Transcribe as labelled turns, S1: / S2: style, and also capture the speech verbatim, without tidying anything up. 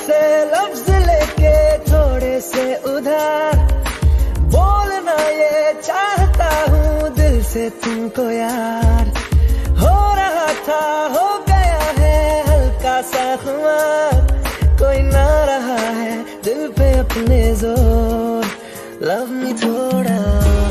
S1: से लफ्ज लेके थोड़े से उधार, बोलना ये चाहता हूँ दिल से तुमको यार। हो रहा था हो गया है हल्का सा खुमार, कोई ना रहा है दिल पे अपने जोर। लव मी थोड़ा